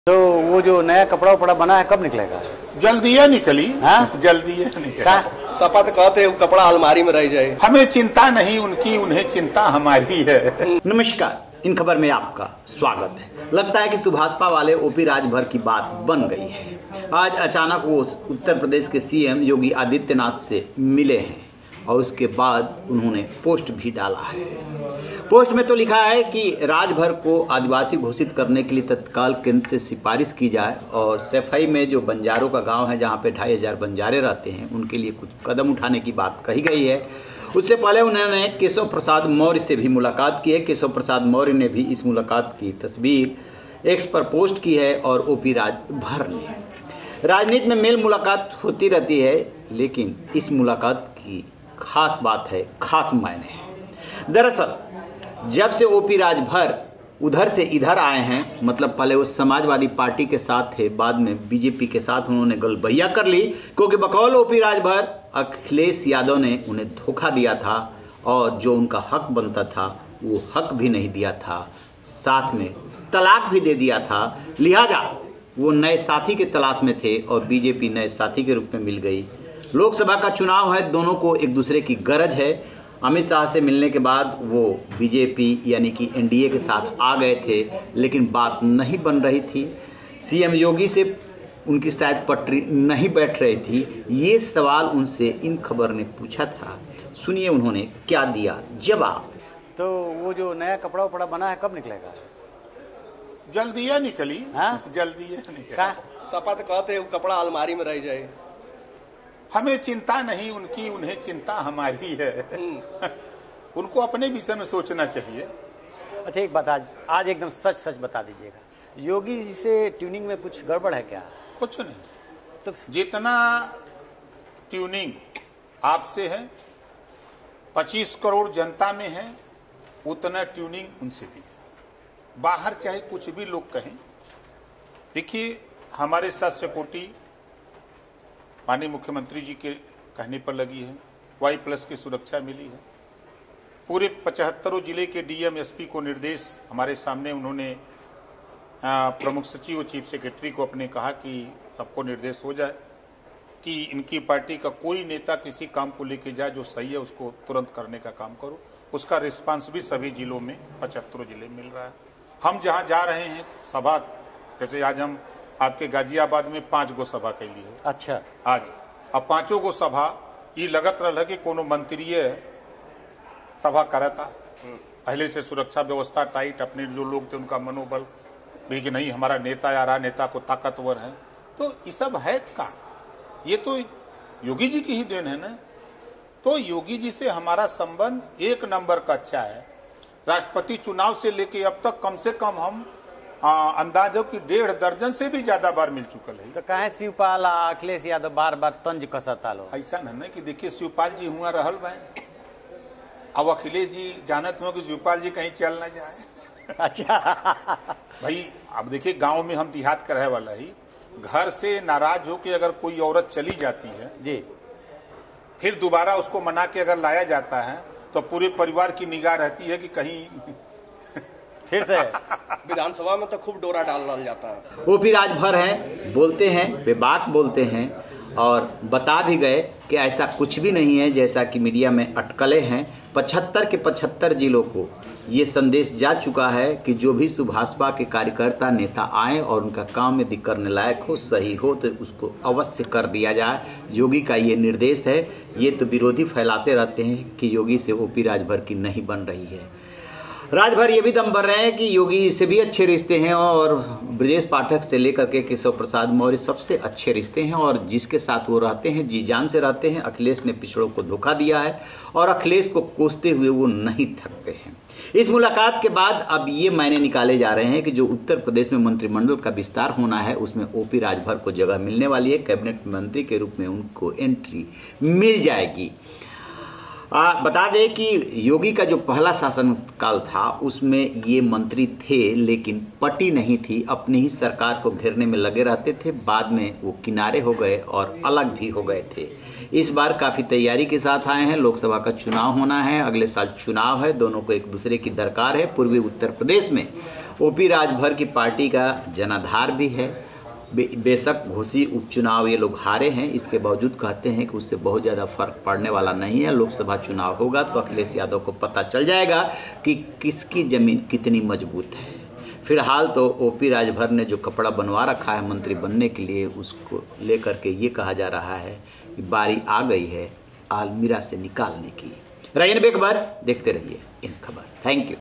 तो वो जो नया कपड़ा उपड़ा बना है कब निकलेगा? जल्दी निकली। हाँ? जल्दी निकली। सपा तो कहते हैं कपड़ा अलमारी में रह जाए। हमें चिंता नहीं उनकी, उन्हें चिंता हमारी है। नमस्कार, इन खबर में आपका स्वागत है। लगता है कि सुभाषपा वाले ओपी राजभर की बात बन गई है। आज अचानक वो उत्तर प्रदेश के सीएम योगी आदित्यनाथ से मिले हैं और उसके बाद उन्होंने पोस्ट भी डाला है। पोस्ट में तो लिखा है कि राजभर को आदिवासी घोषित करने के लिए तत्काल केंद्र से सिफारिश की जाए और सफाई में जो बंजारों का गांव है जहां पे 2500 बंजारे रहते हैं उनके लिए कुछ कदम उठाने की बात कही गई है। उससे पहले उन्होंने केशव प्रसाद मौर्य से भी मुलाकात की है। केशव प्रसाद मौर्य ने भी इस मुलाकात की तस्वीर एक्स पर पोस्ट की है और ओपी राजभर ने। राजनीति में मेल मुलाकात होती रहती है, लेकिन इस मुलाकात की खास बात है, खास मायने हैं। दरअसल जब से ओपी राजभर उधर से इधर आए हैं, मतलब पहले वो समाजवादी पार्टी के साथ थे, बाद में बीजेपी के साथ उन्होंने गलबैया कर ली, क्योंकि बकौल ओपी राजभर अखिलेश यादव ने उन्हें धोखा दिया था और जो उनका हक बनता था वो हक भी नहीं दिया था, साथ में तलाक भी दे दिया था। लिहाजा वो नए साथी के तलाश में थे और बीजेपी नए साथी के रूप में मिल गई। लोकसभा का चुनाव है, दोनों को एक दूसरे की गरज है। अमित शाह से मिलने के बाद वो बीजेपी यानी कि एनडीए के साथ आ गए थे, लेकिन बात नहीं बन रही थी। सीएम योगी से उनकी शायद पटरी नहीं बैठ रही थी। ये सवाल उनसे इन खबर ने पूछा था। सुनिए उन्होंने क्या दिया जवाब। तो वो जो नया कपड़ा उपड़ा बना है कब निकलेगा? जल्दी निकली। हाँ? जल्दी निकली। सपा तो कहते हैं कपड़ा अलमारी में रह जाए। हमें चिंता नहीं उनकी, उन्हें चिंता हमारी है। उनको अपने विषय में सोचना चाहिए। अच्छा, एक बात आज एकदम सच सच बता दीजिएगा, योगी जी से ट्यूनिंग में कुछ गड़बड़ है क्या? कुछ नहीं। तो जितना ट्यूनिंग आपसे है, 25 करोड़ जनता में है, उतना ट्यूनिंग उनसे भी है। बाहर चाहे कुछ भी लोग कहें, देखिए हमारे साथ सिक्योरिटी माननीय मुख्यमंत्री जी के कहने पर लगी है, Y+ की सुरक्षा मिली है। पूरे 75 जिले के डीएम एसपी को निर्देश हमारे सामने उन्होंने प्रमुख सचिव और चीफ सेक्रेटरी को अपने कहा कि सबको निर्देश हो जाए कि इनकी पार्टी का कोई नेता किसी काम को लेके जाए जो सही है उसको तुरंत करने का काम करो। उसका रिस्पांस भी सभी जिलों में 75 जिले मिल रहा है। हम जहाँ जा रहे हैं सभा, जैसे आज हम आपके गाजियाबाद में 5 गो सभा कैली है। अच्छा, आज अब 5 गो सभा ये लगत रहा कि कोनो मंत्रीय सभा करता। पहले से सुरक्षा व्यवस्था टाइट, अपने जो लोग थे उनका मनोबल भी कि नहीं हमारा नेता आ रहा, नेता को ताकतवर है। तो ये सब है का, ये तो योगी जी की ही देन है ना। तो योगी जी से हमारा संबंध 1 नंबर का अच्छा है। राष्ट्रपति चुनाव से लेके अब तक कम से कम हम अंदाजों की 1.5 दर्जन से भी ज्यादा बार मिल चुकल है। तो कहे शिवपाल अखिलेश यादव बार बार तंज कसता लो? ऐसा नहीं कि देखिए शिवपाल जी हुआ रहल भाई, अब अखिलेश जी जानत हो कि शिवपाल जी कहीं चल ना जाए। अच्छा भाई अब देखिए गांव में हम देहात का रहे वाला ही, घर से नाराज हो के अगर कोई औरत चली जाती है जी, फिर दोबारा उसको मना के अगर लाया जाता है तो पूरे परिवार की निगाह रहती है कि कहीं फिर से विधानसभा में तो खूब डोरा डाल जाता है। ओपी राजभर हैं, बोलते हैं, बेबाक बोलते हैं और बता भी गए कि ऐसा कुछ भी नहीं है जैसा कि मीडिया में अटकलें हैं। 75 के 75 जिलों को ये संदेश जा चुका है कि जो भी सुभाषपा के कार्यकर्ता नेता आए और उनका काम यदि करने लायक हो, सही हो, तो उसको अवश्य कर दिया जाए। योगी का ये निर्देश है। ये तो विरोधी फैलाते रहते हैं कि योगी से ओपी राजभर की नहीं बन रही है। राजभर ये भी दम भर रहे हैं कि योगी से भी अच्छे रिश्ते हैं और ब्रजेश पाठक से लेकर के केशव प्रसाद मौर्य सबसे अच्छे रिश्ते हैं और जिसके साथ वो रहते हैं जी जान से रहते हैं। अखिलेश ने पिछड़ों को धोखा दिया है और अखिलेश को कोसते हुए वो नहीं थकते हैं। इस मुलाकात के बाद अब ये मायने निकाले जा रहे हैं कि जो उत्तर प्रदेश में मंत्रिमंडल का विस्तार होना है उसमें ओपी राजभर को जगह मिलने वाली है। कैबिनेट मंत्री के रूप में उनको एंट्री मिल जाएगी। बता दें कि योगी का जो पहला शासनकाल था उसमें ये मंत्री थे, लेकिन पटी नहीं थी, अपनी ही सरकार को घेरने में लगे रहते थे। बाद में वो किनारे हो गए और अलग भी हो गए थे। इस बार काफ़ी तैयारी के साथ आए हैं। लोकसभा का चुनाव होना है, अगले साल चुनाव है, दोनों को एक दूसरे की दरकार है। पूर्वी उत्तर प्रदेश में ओपी राजभर की पार्टी का जनाधार भी है। बेशक घोसी उपचुनाव ये लोग हारे हैं, इसके बावजूद कहते हैं कि उससे बहुत ज़्यादा फर्क पड़ने वाला नहीं है। लोकसभा चुनाव होगा तो अखिलेश यादव को पता चल जाएगा कि किसकी ज़मीन कितनी मजबूत है। फिलहाल तो ओपी राजभर ने जो कपड़ा बनवा रखा है मंत्री बनने के लिए, उसको लेकर के ये कहा जा रहा है कि बारी आ गई है अलमीरा से निकालने की। रहीन बेखबर, देखते रहिए इन खबर। Thank you.